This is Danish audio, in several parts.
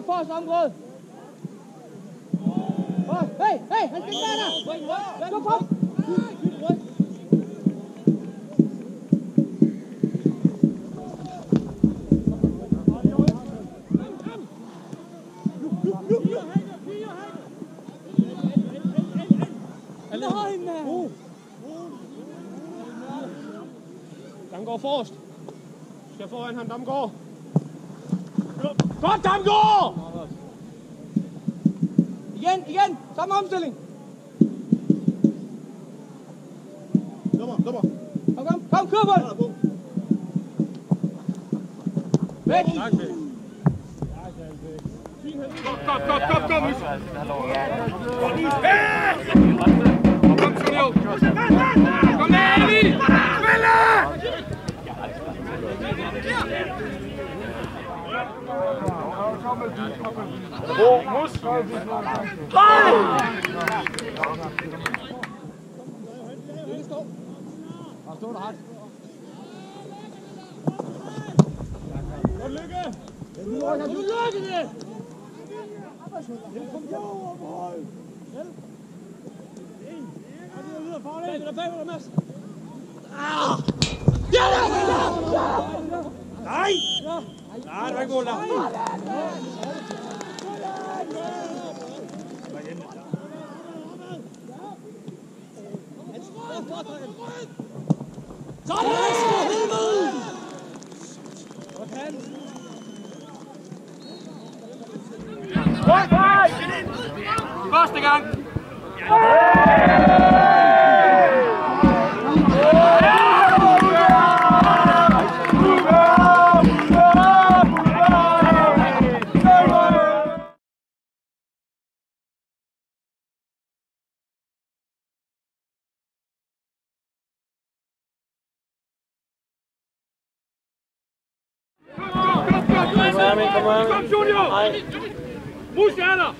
forreste område. Hey, han skal være der! Gå på! Damgaard forrest. Skal foran ham, Damgaard. Godt, Damgaard! Igen! Samme omstilling. Dummer. Kom, kør på den! Væk! Kom! Kom, Sunio! Kom med, Ali! Spille! Mus! Stå der ret. Godt lykke! Du lykke det! Bagved dig, Mads! Nej! Nej, det var ikke mål der. Første gang! Kom, Junior! Mus er der!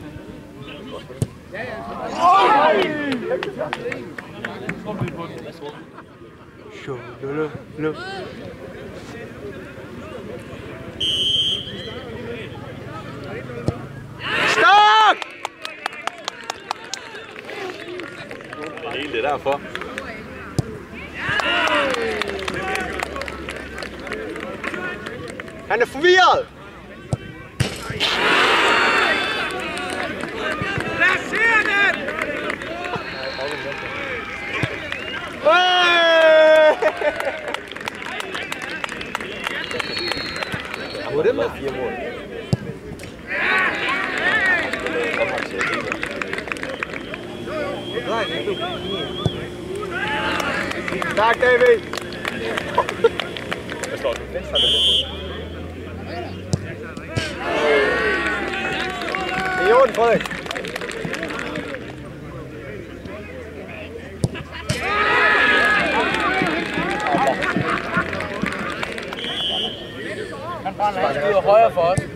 Stop! Det er derfor. Han er forvirret! Lad os se den! Hvor er det med 4 mål? Tak, David! Jeg står den venstre lidt. Det er i orden, Frederik. Han brænder ikke ud af højre for os.